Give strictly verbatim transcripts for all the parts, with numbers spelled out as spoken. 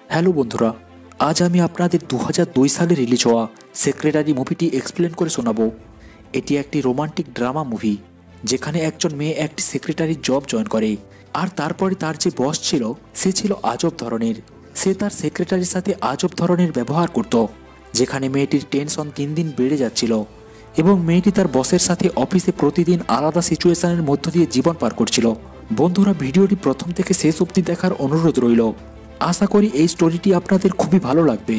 Hello বন্ধুরা, আজ আমি আপনাদের দু হাজার দুই সালে রিলিজ হওয়া সেক্রেটারি মুভিটি এক্সপ্লেন করে শোনাবো। এটি একটি রোমান্টিক ড্রামা মুভি, যেখানে একজন মেয়ে একটি সেক্রেটারির জব জয়েন করে। আর তারপরে তার যে বস ছিল সে ছিল আজব ধরনের। সে তার সেক্রেটারির সাথে আজব ধরনের ব্যবহার করত, যেখানে মেয়েটির টেনশন দিন দিন বেড়ে যাচ্ছিল এবং মেয়েটি তার বসের সাথে অফিসে প্রতিদিন আলাদা সিচুয়েশনের মধ্য দিয়ে জীবন পার করছিল। বন্ধুরা, ভিডিওটি প্রথম থেকে শেষ অবধি দেখার অনুরোধ রইল। আশা করি এই স্টোরিটি আপনাদের খুবই ভালো লাগবে।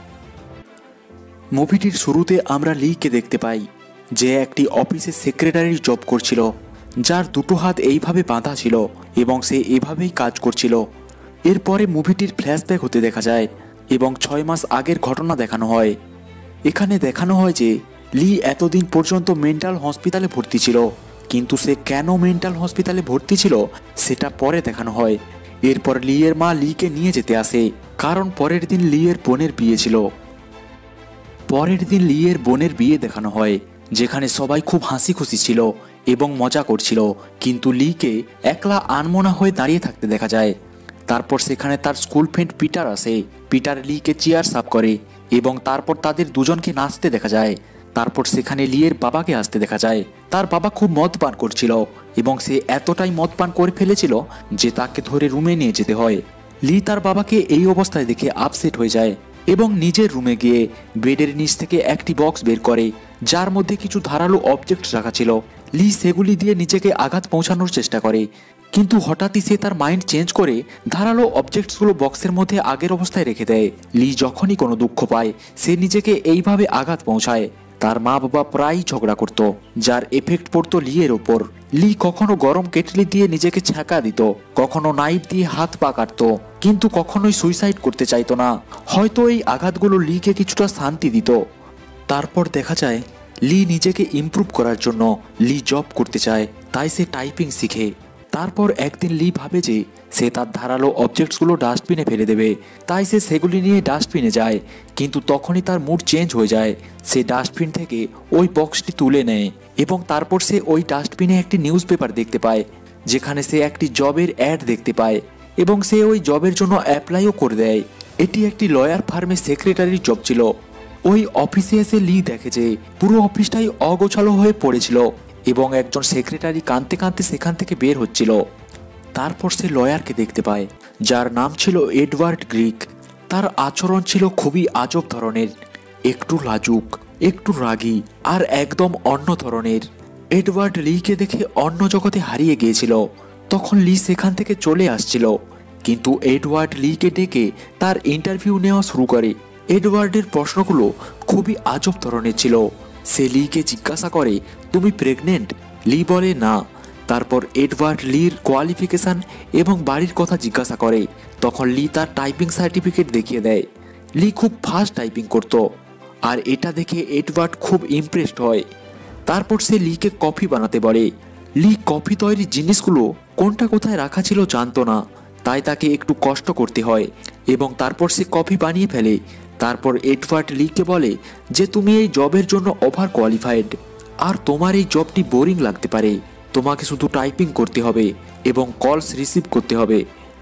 মুভিটির শুরুতে আমরা লিকে দেখতে পাই, যে একটি অফিসে সেক্রেটারির জব করছিল, যার দুটো হাত এইভাবে বাঁধা ছিল এবং সে এভাবেই কাজ করছিল। এরপরে মুভিটির ফ্ল্যাশব্যাক হতে দেখা যায় এবং ছয় মাস আগের ঘটনা দেখানো হয়। এখানে দেখানো হয় যে লি এতদিন পর্যন্ত মেন্টাল হসপিটালে ভর্তি ছিল, কিন্তু সে কেন মেন্টাল হসপিটালে ভর্তি ছিল সেটা পরে দেখানো হয়। এরপর লিয়ের মা লিকে নিয়ে যেতে আসে, কারণ পরের দিন লিয়ের বোনের বিয়ে ছিল। পরের দিন লিয়ের বোনের বিয়ে দেখানো হয়, যেখানে সবাই খুব হাসি খুশি ছিল এবং মজা করছিল, কিন্তু লিকে একলা আনমনা হয়ে দাঁড়িয়ে থাকতে দেখা যায়। তারপর সেখানে তার স্কুল ফ্রেন্ড পিটার আসে। পিটার লিকে চেয়ার সাফ করে এবং তারপর তাদের দুজনকে নাচতে দেখা যায়। তারপর সেখানে লিয়ের বাবাকে আসতে দেখা যায়। তার বাবা খুব মদ পান করছিল এবং সে এতটাই মদ পান করে ফেলেছিল যে তাকে ধরে রুমে নিয়ে যেতে হয়। লি তার বাবাকে এই অবস্থায় দেখে আপসেট হয়ে যায় এবং নিজের রুমে গিয়ে বেডের নিচ থেকে একটি বক্স বের করে, যার মধ্যে কিছু ধারালো অবজেক্ট রাখা ছিল। লি সেগুলি দিয়ে নিজেকে আঘাত পৌঁছানোর চেষ্টা করে, কিন্তু হঠাৎই সে তার মাইন্ড চেঞ্জ করে ধারালো অবজেক্টসগুলো বক্সের মধ্যে আগের অবস্থায় রেখে দেয়। লি যখনই কোনো দুঃখ পায় সে নিজেকে এইভাবে আঘাত পৌঁছায়। তার মা বাবা প্রায়ই ঝগড়া করত, যার এফেক্ট পড়তো লিয়ের ওপর। লি কখনো গরম কেটলি দিয়ে নিজেকে ছ্যাঁকা দিত, কখনো নাইফ দিয়ে হাত পা কাটত, কিন্তু কখনোই সুইসাইড করতে চাইতো না। হয়তো এই আঘাতগুলো লিকে কিছুটা শান্তি দিত। তারপর দেখা যায় লি নিজেকে ইমপ্রুভ করার জন্য লি জব করতে চায়, তাই সে টাইপিং শিখে। তারপর একদিন লি ভাবে যে সে তার ধারালো অবজেক্টসগুলো ডাস্টবিনে ফেলে দেবে, তাই সে সেগুলি নিয়ে ডাস্টবিনে যায়। কিন্তু তখনই তার মুড চেঞ্জ হয়ে যায়। সে ডাস্টবিন থেকে ওই বক্সটি তুলে নেয় এবং তারপর সে ওই ডাস্টবিনে একটি নিউজ পেপার দেখতে পায়, যেখানে সে একটি জবের অ্যাড দেখতে পায় এবং সে ওই জবের জন্য অ্যাপ্লাইও করে দেয়। এটি একটি লয়ার ফার্মে সেক্রেটারির জব ছিল। ওই অফিসে এসে লি দেখে যে পুরো অফিসটাই অগোছালো হয়ে পড়েছিল এবং একজন সেক্রেটারি কাঁদতে কাঁদতে সেখান থেকে বের হচ্ছিল। তারপর সে লয়ারকে দেখতে পায়, যার নাম ছিল এডওয়ার্ড গ্রিক। তার আচরণ ছিল খুবই আজব ধরনের, একটু লাজুক, একটু রাগী আর একদম অন্য ধরনের। এডওয়ার্ড লিকে দেখে অন্য জগতে হারিয়ে গিয়েছিল। তখন লি সেখান থেকে চলে আসছিল, কিন্তু এডওয়ার্ড লিকে ডেকে তার ইন্টারভিউ নেওয়া শুরু করে। এডওয়ার্ডের প্রশ্নগুলো খুবই আজব ধরনের ছিল। সে লিকে জিজ্ঞাসা করে, তুমি প্রেগনেন্ট? লি বলে না। তারপর এডওয়ার্ড লির কোয়ালিফিকেশন এবং বাড়ির কথা জিজ্ঞাসা করে। তখন লি তার টাইপিং সার্টিফিকেট দেখিয়ে দেয়। লি খুব ফাস্ট টাইপিং করত, আর এটা দেখে এডওয়ার্ড খুব ইমপ্রেসড হয়। তারপর সে লিকে কফি বানাতে বলে। লি কফি তৈরির জিনিসগুলো কোনটা কোথায় রাখা ছিল জানতো না, তাই তাকে একটু কষ্ট করতে হয় এবং তারপর সে কফি বানিয়ে ফেলে। তারপর এডওয়ার্ড লিকে বলে যে তুমি এই জবের জন্য ওভার কোয়ালিফাইড, আর তোমার এই জবটি বোরিং লাগতে পারে। তোমাকে শুধু টাইপিং করতে হবে এবং কলস রিসিভ করতে হবে।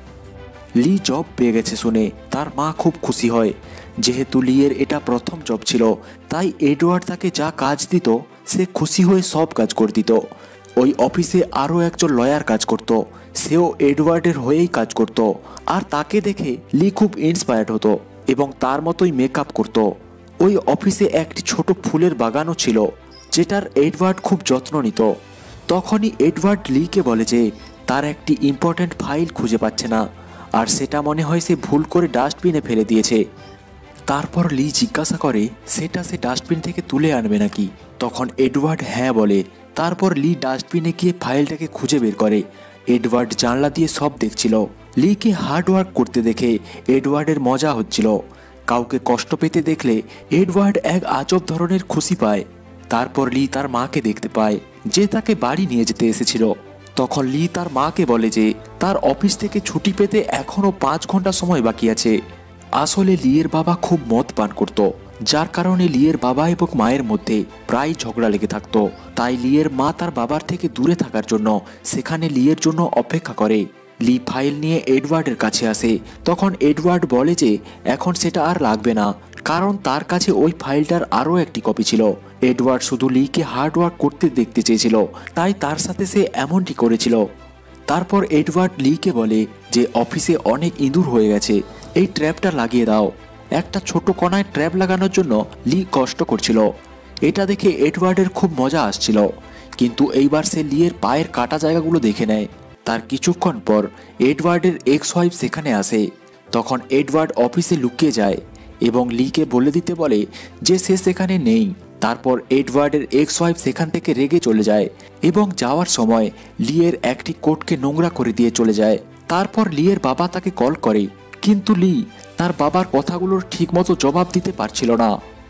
লি জব পেয়ে গেছে শুনে তার মা খুব খুশি হয়। যেহেতু লিয়ের এটা প্রথম জব ছিল, তাই এডওয়ার্ড তাকে যা কাজ দিত সে খুশি হয়ে সব কাজ করে দিত। ওই অফিসে আরও একজন লয়ার কাজ করত, সেও এডওয়ার্ডের হয়েই কাজ করত, আর তাকে দেখে লি খুব ইন্সপায়ার্ড হতো এবং তার মতোই মেকআপ করত। ওই অফিসে একটি ছোট ফুলের বাগানও ছিল, যেটার এডওয়ার্ড খুব যত্ন নিত। তখনই এডওয়ার্ড লিকে বলে যে তার একটি ইম্পর্ট্যান্ট ফাইল খুঁজে পাচ্ছে না, আর সেটা মনে হয় সে ভুল করে ডাস্টবিনে ফেলে দিয়েছে। তারপর লি জিজ্ঞাসা করে সেটা সে ডাস্টবিন থেকে তুলে আনবে নাকি। তখন এডওয়ার্ড হ্যাঁ বলে। তারপর লি ডাস্টবিনে গিয়ে ফাইলটাকে খুঁজে বের করে। এডওয়ার্ড জানলা দিয়ে সব দেখছিল। লিকে হার্ড ওয়ার্ক করতে দেখে এডওয়ার্ডের মজা হচ্ছিল। কাউকে কষ্ট পেতে দেখলে এডওয়ার্ড এক আজব ধরনের খুশি পায়। তারপর লি তার মাকে দেখতে পায়, যে তাকে বাড়ি নিয়ে যেতে এসেছিল। তখন লি তার মাকে বলে যে তার অফিস থেকে ছুটি পেতে এখনো পাঁচ ঘন্টা সময় বাকি আছে। আসলে লিয়ের বাবা খুব মদ পান করত, যার কারণে লিয়ের বাবা এবং মায়ের মধ্যে প্রায় ঝগড়া লেগে থাকতো। তাই লিয়ের মা তার বাবার থেকে দূরে থাকার জন্য সেখানে লিয়ের জন্য অপেক্ষা করে। লি ফাইল নিয়ে এডওয়ার্ডের কাছে আসে। তখন এডওয়ার্ড বলে যে এখন সেটা আর লাগবে না, কারণ তার কাছে ওই ফাইলটার আরও একটি কপি ছিল। এডওয়ার্ড শুধু লিকে হার্ডওয়ার্ক করতে দেখতে চেয়েছিল, তাই তার সাথে সে এমনটি করেছিল। তারপর এডওয়ার্ড লিকে বলে যে অফিসে অনেক ইঁদুর হয়ে গেছে, এই ট্র্যাপটা লাগিয়ে দাও। একটা ছোট কণায় ট্র্যাপ লাগানোর জন্য লি কষ্ট করছিল। এটা দেখে এডওয়ার্ডের খুব মজা আসছিল, কিন্তু এইবার সে লিয়ের পায়ের কাটা জায়গাগুলো দেখে নেয়। তার কিছুক্ষণ পর এডওয়ার্ডের এক্স ওয়াইফ সেখানে আসে। তখন এডওয়ার্ড অফিসে লুকিয়ে যায় এবং লিকে বলে দিতে বলে যে সে সেখানে নেই। তারপর এডওয়ার্ডের এক্স ওয়াইফ সেখান থেকে রেগে চলে যায় এবং যাওয়ার সময় লিয়ের একটি কোটকে নোংরা করে দিয়ে চলে যায়। তারপর লিয়ের বাবা তাকে কল করে, কিন্তু লি তার বাবার কথাগুলোর ঠিকমতো জবাব দিতে পারছিল না।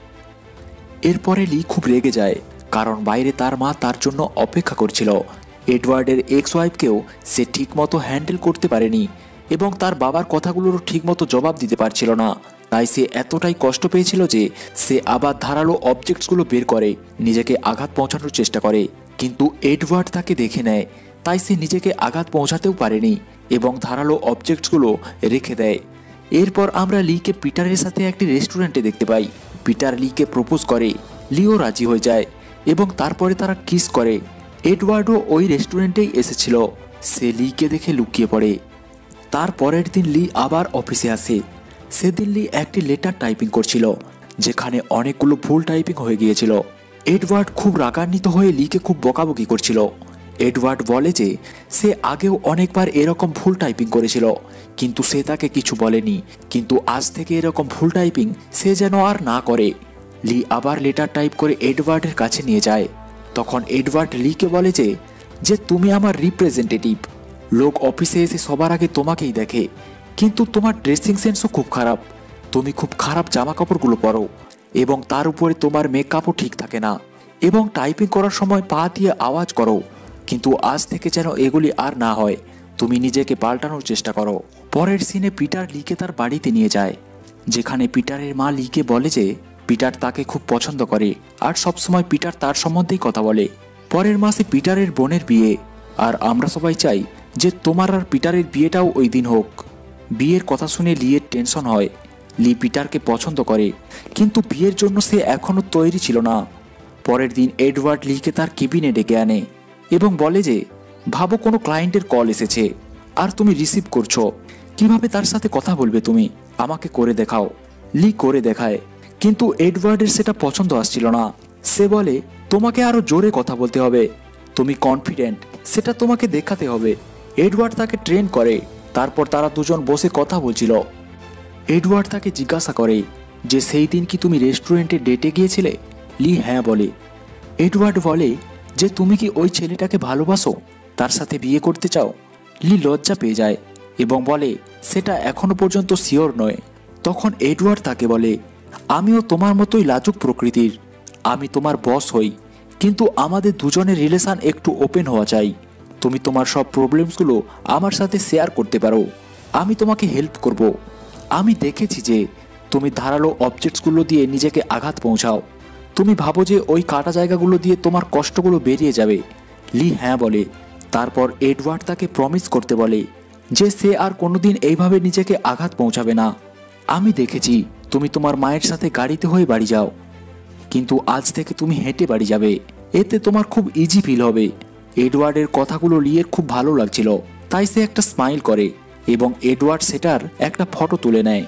এরপরে লি খুব রেগে যায়, কারণ বাইরে তার মা তার জন্য অপেক্ষা করছিল। এডওয়ার্ডের এক্স ওয়াইফকেও সে ঠিকমতো হ্যান্ডেল করতে পারেনি এবং তার বাবার কথাগুলোর ঠিকমতো জবাব দিতে পারছিল না। তাই সে এতটাই কষ্ট পেয়েছিল যে সে আবার ধারালো অবজেক্টসগুলো বের করে নিজেকে আঘাত পৌঁছানোর চেষ্টা করে, কিন্তু এডওয়ার্ড তাকে দেখে নেয়। তাই সে নিজেকে আঘাত পৌঁছাতেও পারেনি এবং ধারালো অবজেক্টসগুলো রেখে দেয়। এরপর আমরা লিকে পিটারের সাথে একটি রেস্টুরেন্টে দেখতে পাই। পিটার লিকে প্রপোজ করে, লিও রাজি হয়ে যায় এবং তারপরে তারা কিস করে। এডওয়ার্ডও ওই রেস্টুরেন্টেই এসেছিল। সে লিকে দেখে লুকিয়ে পড়ে। তার পরের দিন লি আবার অফিসে আসে। সেদিন লি একটি লেটার টাইপিং করছিল, যেখানে অনেকগুলো ভুল টাইপিং হয়ে গিয়েছিল। এডওয়ার্ড খুব রাগান্বিত হয়ে লিকে খুব বকাবকি করছিল। এডওয়ার্ড বলে যে সে আগেও অনেকবার এরকম ভুল টাইপিং করেছিল, কিন্তু সে তাকে কিছু বলেনি, কিন্তু আজ থেকে এরকম ভুল টাইপিং সে যেন আর না করে। লি আবার লেটার টাইপ করে এডওয়ার্ডের কাছে নিয়ে যায়। তখন এডওয়ার্ড লিকে বলে যে যে তুমি আমার রিপ্রেজেন্টেটিভ, লোক অফিসে এসে সবার আগে তোমাকেই দেখে, কিন্তু তোমার ড্রেসিং সেন্সও খুব খারাপ। তুমি খুব খারাপ জামা কাপড়গুলো পরো এবং তার উপরে তোমার মেকআপও ঠিক থাকে না, এবং টাইপিং করার সময় পা দিয়ে আওয়াজ করো, কিন্তু আজ থেকে যেন এগুলি আর না হয়। তুমি নিজেকে পাল্টানোর চেষ্টা করো। পরের সিনে পিটার লিকে তার বাড়িতে নিয়ে যায়, যেখানে পিটারের মা লিকে বলে যে পিটার তাকে খুব পছন্দ করে আর সবসময় পিটার তার সম্বন্ধেই কথা বলে। পরের মাসে পিটারের বোনের বিয়ে, আর আমরা সবাই চাই যে তোমার আর পিটারের বিয়েটাও ওই দিন হোক। বিয়ের কথা শুনে লিয়ের টেনশন হয়। লি পিটারকে পছন্দ করে, কিন্তু বিয়ের জন্য সে এখনও তৈরি ছিল না। পরের দিন এডওয়ার্ড লিকে তার কেবিনে ডেকে আনে এবং বলে যে ভাবো কোনো ক্লায়েন্টের কল এসেছে আর তুমি রিসিভ করছো, কিভাবে তার সাথে কথা বলবে তুমি, আমাকে করে দেখাও। লি করে দেখায়, কিন্তু এডওয়ার্ডের সেটা পছন্দ আসছিল না। সে বলে তোমাকে আরো জোরে কথা বলতে হবে, তুমি কনফিডেন্ট সেটা তোমাকে দেখাতে হবে। এডওয়ার্ড তাকে ট্রেন করে। তারপর তারা দুজন বসে কথা বলছিল। এডওয়ার্ড তাকে জিজ্ঞাসা করে যে সেই দিন কি তুমি রেস্টুরেন্টে ডেটে গিয়েছিলে? লি হ্যাঁ বলে। এডওয়ার্ড বলে যে তুমি কি ওই ছেলেটাকে ভালোবাসো, তার সাথে বিয়ে করতে চাও? লি লজ্জা পেয়ে যায় এবং বলে সেটা এখনো পর্যন্ত শিওর নয়। তখন এডওয়ার্ড তাকে বলে আমিও তোমার মতোই লাজুক প্রকৃতির, আমি তোমার বস হই, কিন্তু আমাদের দুজনের রিলেশন একটু ওপেন হওয়া চাই। তুমি তোমার সব প্রবলেমসগুলো আমার সাথে শেয়ার করতে পারো, আমি তোমাকে হেল্প করব। আমি দেখেছি যে তুমি ধারালো অবজেক্টসগুলো দিয়ে নিজেকে আঘাত পৌঁছাও, তুমি ভাবো যে ওই কাটা জায়গাগুলো দিয়ে তোমার কষ্টগুলো বেরিয়ে যাবে। লি হ্যাঁ বলে। তারপর এডওয়ার্ড তাকে প্রমিস করতে বলে যে সে আর কোনোদিন এইভাবে নিজেকে আঘাত পৌঁছাবে না। আমি দেখেছি তুমি তোমার মায়ের সাথে গাড়িতে হয়ে বাড়ি যাও, কিন্তু আজ থেকে তুমি হেঁটে বাড়ি যাবে, এতে তোমার খুব ইজি ফিল হবে। এডওয়ার্ডের কথাগুলো লিয়ের খুব ভালো লাগছিল, তাই সে একটা স্মাইল করে এবং এডওয়ার্ড সেটার একটা ফটো তুলে নেয়।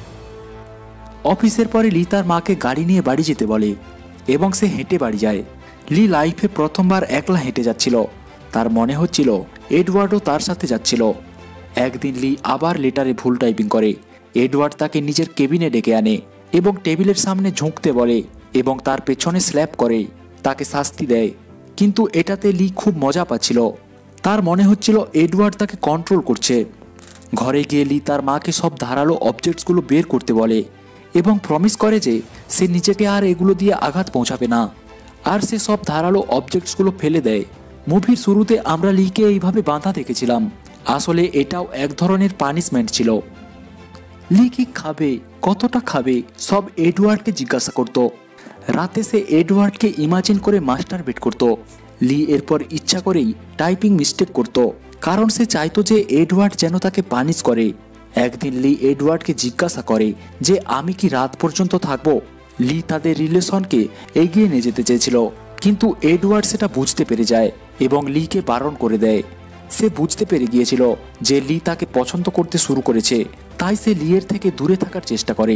অফিসের পরে লি তার মাকে গাড়ি নিয়ে বাড়ি যেতে বলে এবং সে হেঁটে বাড়ি যায়। লি লাইফে প্রথমবার একলা হেঁটে যাচ্ছিল, তার মনে হচ্ছিল এডওয়ার্ডও তার সাথে যাচ্ছিল। একদিন লি আবার লেটারে ভুল টাইপিং করে। এডওয়ার্ড তাকে নিজের কেবিনে ডেকে আনে এবং টেবিলের সামনে ঝুঁকতে বলে এবং তার পেছনে স্ল্যাপ করে, তাকে শাস্তি দেয়। কিন্তু এটাতে লি খুব মজা পাচ্ছিল, তার মনে হচ্ছিল এডওয়ার্ড তাকে কন্ট্রোল করছে। ঘরে গিয়ে লি তার মাকে সব ধারালো অবজেক্টসগুলো বের করতে বলে এবং প্রমিস করে যে সে নিজেকে আর এগুলো দিয়ে আঘাত পৌঁছাবে না, আর সে সব ধারালো অবজেক্টসগুলো ফেলে দেয়। মুভির শুরুতে আমরা লিকে এইভাবে বাঁধা দেখেছিলাম, আসলে এটাও এক ধরনের পানিশমেন্ট ছিল। লি কি খাবে, কতটা খাবে, সব এডওয়ার্ডকে জিজ্ঞাসা করত। রাতে সে এডওয়ার্ডকে ইমাজিন করে মাস্টারবেট করত। লি এরপর ইচ্ছা করেই টাইপিং মিস্টেক করত, কারণ সে চাইতো যে এডওয়ার্ড যেন তাকে পানিশ করে। একদিন লি এডওয়ার্ডকে জিজ্ঞাসা করে যে আমি কি রাত পর্যন্ত থাকবো। লি তাদের রিলেশনকে এগিয়ে নিয়ে যেতে চেয়েছিল, কিন্তু এডওয়ার্ড সেটা বুঝতে পেরে যায় এবং লিকে বারণ করে দেয়। সে বুঝতে পেরে গিয়েছিল যে লি তাকে পছন্দ করতে শুরু করেছে, তাই সে লিয়ের থেকে দূরে থাকার চেষ্টা করে।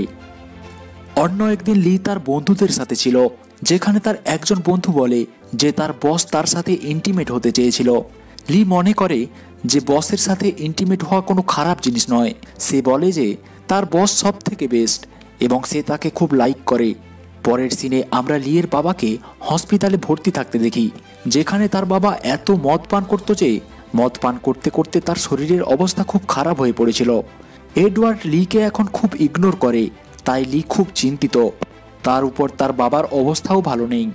অন্য একদিন লি তার বন্ধুদের সাথে ছিল, যেখানে তার একজন বন্ধু বলে যে তার বস তার সাথে ইন্টিমেট হতে চেয়েছিল। লি মনে করে যে বসের সাথে ইন্টিমেট হওয়া কোনো খারাপ জিনিস নয়। সে বলে যে তার বস সব থেকে বেস্ট এবং সে তাকে খুব লাইক করে। পরের সিনে আমরা লিয়ের বাবাকে হসপিটালে ভর্তি থাকতে দেখি, যেখানে তার বাবা এত মদ পান করতো যে মদ পান করতে করতে তার শরীরের অবস্থা খুব খারাপ হয়ে পড়েছিল। এডওয়ার্ড লিকে এখন খুব ইগনোর করে, তাই লি খুব চিন্তিত। তার উপর তার বাবার অবস্থাও ভালো নেই।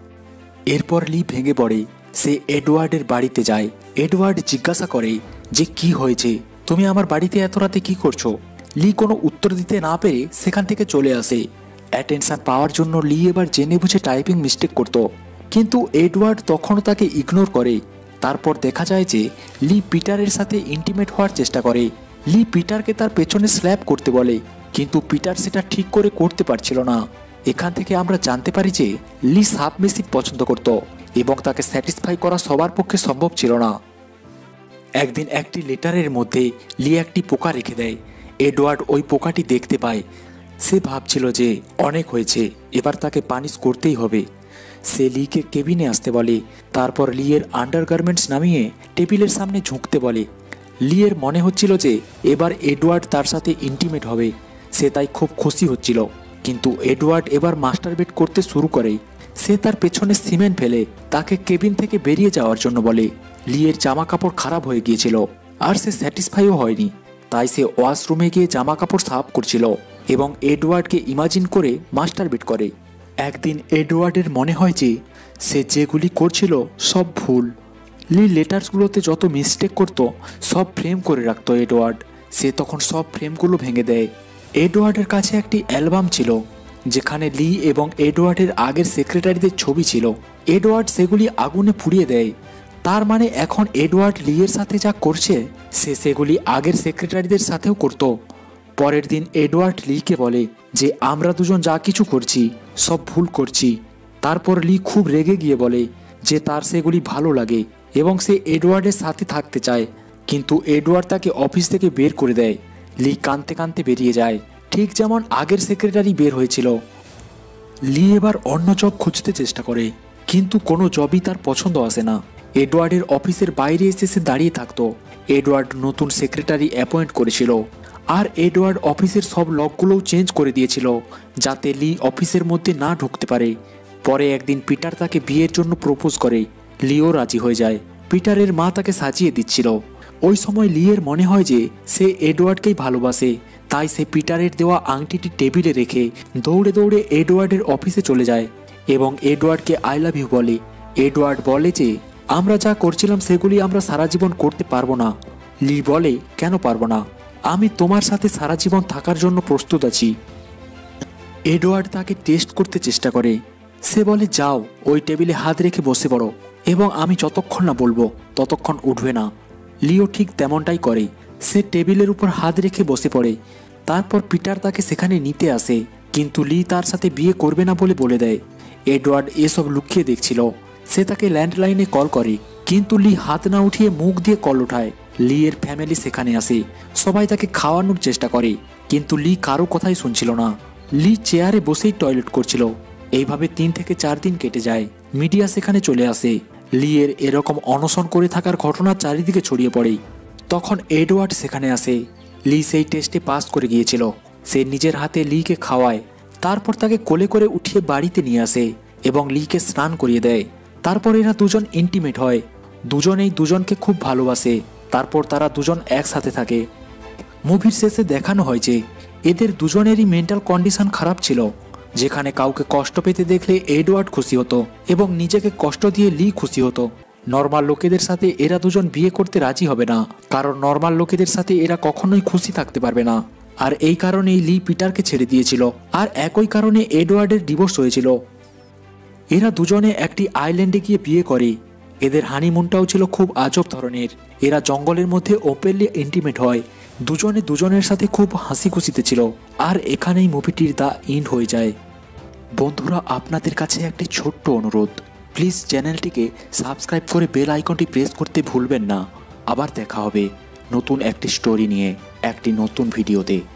এরপর লি ভেঙে পড়ে। সে এডওয়ার্ডের বাড়িতে যায়। এডওয়ার্ড জিজ্ঞাসা করে যে কি হয়েছে, তুমি আমার বাড়িতে এত রাতে কি করছো? লি কোনো উত্তর দিতে না পেরে সেখান থেকে চলে আসে। অ্যাটেনশন পাওয়ার জন্য লি এবার জেনে বুঝে টাইপিং মিস্টেক করত, কিন্তু এডওয়ার্ড তখনও তাকে ইগনোর করে। তারপর দেখা যায় যে লি পিটারের সাথে ইন্টিমেট হওয়ার চেষ্টা করে। লি পিটারকে তার পেছনে স্ল্যাপ করতে বলে, কিন্তু পিটার সেটা ঠিক করে করতে পারছিল না। এখান থেকে আমরা জানতে পারি যে লি সাবমিসিভ পছন্দ করত এবং তাকে স্যাটিসফাই করা সবার পক্ষে সম্ভব ছিল না। একদিন একটি লেটারের মধ্যে লি একটি পোকা রেখে দেয়। এডওয়ার্ড ওই পোকাটি দেখতে পায়। সে ভাবছিল যে অনেক হয়েছে, এবার তাকে পানিশ করতেই হবে। সে লিকে কেবিনে আসতে বলে, তারপর লিয়ের আন্ডারগার্মেন্টস নামিয়ে টেবিলের সামনে ঝুঁকতে বলে। লিয়ের মনে হচ্ছিল যে এবার এডওয়ার্ড তার সাথে ইন্টিমেট হবে, সে তাই খুব খুশি হচ্ছিল। কিন্তু এডওয়ার্ড এবার মাস্টারবেট করতে শুরু করে। সে তার পেছনে সিমেন্ট ফেলে তাকে কেবিন থেকে বেরিয়ে যাওয়ার জন্য বলে। লিয়ের জামা কাপড় খারাপ হয়ে গিয়েছিল আর সে স্যাটিসফাইও হয়নি, তাই সে ওয়াশরুমে গিয়ে জামা কাপড় সাফ করছিল এবং এডওয়ার্ডকে ইমাজিন করে মাস্টারবেট করে। একদিন এডওয়ার্ডের মনে হয় যে সে যেগুলি করছিল সব ভুল। লি লেটার্সগুলোতে যত মিস্টেক করত সব ফ্রেম করে রাখতো এডওয়ার্ড। সে তখন সব ফ্রেমগুলো ভেঙে দেয়। এডওয়ার্ডের কাছে একটি অ্যালবাম ছিল, যেখানে লি এবং এডওয়ার্ডের আগের সেক্রেটারিদের ছবি ছিল। এডওয়ার্ড সেগুলি আগুনে পুড়িয়ে দেয়। তার মানে এখন এডওয়ার্ড লিয়ের সাথে যা করছে সে সেগুলি আগের সেক্রেটারিদের সাথেও করত। পরের দিন এডওয়ার্ড লিকে বলে যে আমরা দুজন যা কিছু করছি সব ভুল করছি। তারপর লি খুব রেগে গিয়ে বলে যে তার সেগুলি ভালো লাগে এবং সে এডওয়ার্ডের সাথে থাকতে চায়, কিন্তু এডওয়ার্ড তাকে অফিস থেকে বের করে দেয়। লি কাঁদতে কাঁদতে বেরিয়ে যায়, ঠিক যেমন আগের সেক্রেটারি বের হয়েছিল। লি এবার অন্য জব খুঁজতে চেষ্টা করে, কিন্তু কোনো জবই তার পছন্দ আসে না। এডওয়ার্ডের অফিসের বাইরে এসে সে দাঁড়িয়ে থাকতো। এডওয়ার্ড নতুন সেক্রেটারি অ্যাপয়েন্ট করেছিল আর এডওয়ার্ড অফিসের সব লকগুলোও চেঞ্জ করে দিয়েছিল যাতে লি অফিসের মধ্যে না ঢুকতে পারে। পরে একদিন পিটার তাকে বিয়ের জন্য প্রপোজ করে। লিও রাজি হয়ে যায়। পিটারের মা তাকে সাজিয়ে দিচ্ছিল। ওই সময় লিয়ের মনে হয় যে সে এডওয়ার্ডকেই ভালোবাসে, তাই সে পিটারের দেওয়া আংটিটি টেবিলে রেখে দৌড়ে দৌড়ে এডওয়ার্ডের অফিসে চলে যায় এবং এডওয়ার্ডকে আই লাভ ইউ বলে। এডওয়ার্ড বলে যে আমরা যা করছিলাম সেগুলি আমরা সারা জীবন করতে পারবো না। লি বলে কেন পারবো না, আমি তোমার সাথে সারা জীবন থাকার জন্য প্রস্তুত আছি। এডওয়ার্ড তাকে টেস্ট করতে চেষ্টা করে। সে বলে যাও ওই টেবিলে হাত রেখে বসে পড়ো এবং আমি যতক্ষণ না বলবো ততক্ষণ উঠবে না। লিও ঠিক তেমনটাই করে। সে টেবিলের উপর হাত রেখে বসে পড়ে। তারপর পিটার তাকে সেখানে নিতে আসে, কিন্তু লি তার সাথে বিয়ে করবে না বলে বলে দেয়। এডওয়ার্ড এসব লুকিয়ে দেখছিল। সে তাকে ল্যান্ডলাইনে কল করে, কিন্তু লি হাত না উঠিয়ে মুখ দিয়ে কল ওঠায়। লি এর ফ্যামিলি সেখানে আসে। সবাই তাকে খাওয়ানোর চেষ্টা করে, কিন্তু লি কারো কথাই শুনছিল না। লি চেয়ারে বসেই টয়লেট করছিল। এইভাবে তিন থেকে চার দিন কেটে যায়। মিডিয়া সেখানে চলে আসে। লি এর এরকম অনশন করে থাকার ঘটনা চারিদিকে ছড়িয়ে পড়ে। তখন এডওয়ার্ড সেখানে আসে। লি সেই টেস্টে পাস করে গিয়েছিল। সে নিজের হাতে লিকে খাওয়ায়, তারপর তাকে কোলে করে উঠিয়ে বাড়িতে নিয়ে আসে এবং লিকে স্নান করিয়ে দেয়। তারপর এরা দুজন ইন্টিমেট হয়। দুজনেই দুজনকে খুব ভালোবাসে। তারপর তারা দুজন একসাথে থাকে। মুভির শেষে দেখানো হয় যে এদের দুজনেরই মেন্টাল কন্ডিশন খারাপ ছিল, যেখানে কাউকে কষ্ট পেতে দেখলে এডওয়ার্ড খুশি হতো এবং নিজেকে কষ্ট দিয়ে লি খুশি হতো। নর্মাল লোকেদের সাথে এরা দুজন বিয়ে করতে রাজি হবে না, কারণ নর্মাল লোকেদের সাথে এরা কখনোই খুশি থাকতে পারবে না। আর এই কারণেই লি পিটারকে ছেড়ে দিয়েছিল, আর একই কারণে এডওয়ার্ডের ডিভোর্স হয়েছিল। এরা দুজনে একটি আইল্যান্ডে গিয়ে বিয়ে করে এদের হানিমুনটাও ছিল খুব আজব ধরনের। এরা জঙ্গলের মধ্যে ওপেনলি ইন্টিমেট হয়, দুজনে দুজনের সাথে খুব হাসি খুশিতে ছিল। আর এখানেই মুভিটির দ্য এন্ড হয়ে যায়। বন্ধুরা, আপনাদের কাছে একটি ছোট্ট অনুরোধ, প্লিজ চ্যানেলটিকে সাবস্ক্রাইব করে বেল আইকনটি প্রেস করতে ভুলবেন না। আবার দেখা হবে নতুন একটি স্টোরি নিয়ে একটি নতুন ভিডিওতে।